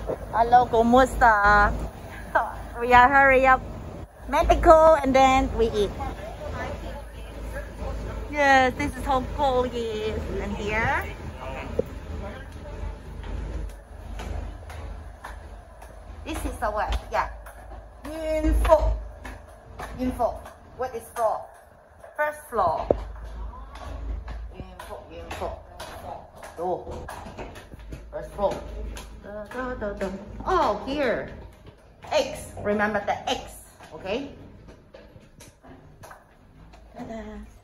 Hello, kumusta? We are hurry up medical and then we eat. Yes, this is how cold it is. And here. This is the what? Yeah. Info. Info. What is floor? First floor. Info. Oh. First floor. Oh, here. X. Remember the X. Okay. Ta-da.